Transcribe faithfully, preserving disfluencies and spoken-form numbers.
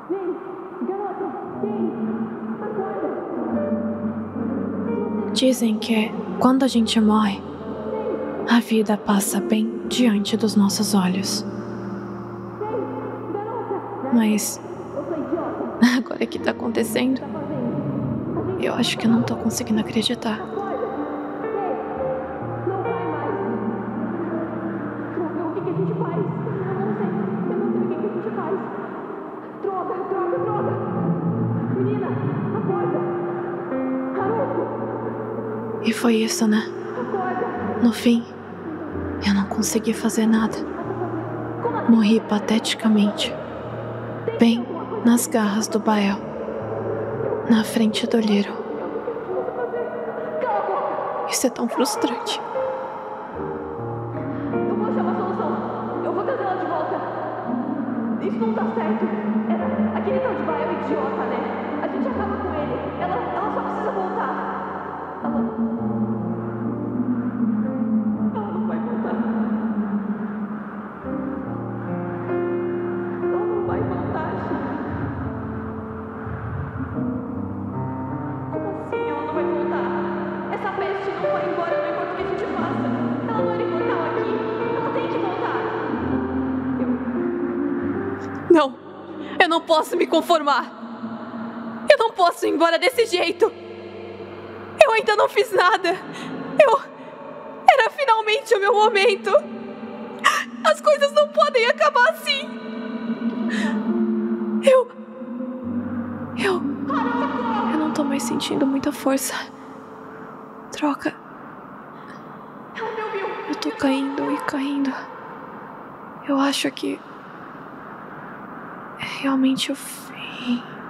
Dizem que quando a gente morre, a vida passa bem diante dos nossos olhos. Mas agora que tá acontecendo, eu acho que eu não tô conseguindo acreditar. E foi isso, né? No fim, eu não consegui fazer nada. Morri pateticamente, bem nas garras do Bael, na frente do Little. Isso é tão frustrante. Eu vou achar uma solução. Eu vou trazer ela de volta. Isso não tá certo. Era aquele tal de Bael idiota, né? A gente acaba com ele. Ela, ela só precisa voltar. Ela... Ela não vai voltar. Ela não vai voltar, gente. Como assim ela não vai voltar? Essa peste não vai embora, não importa o que a gente faça. Ela não era imortal aqui. Ela tem que voltar. Eu... Não, eu não posso me conformar. Eu não posso ir embora desse jeito. Eu ainda não fiz nada. Eu... Era finalmente o meu momento. As coisas não podem acabar assim. Eu... Eu... Eu não tô mais sentindo muita força. Troca. Eu tô caindo e caindo. Eu acho que... É realmente o fim.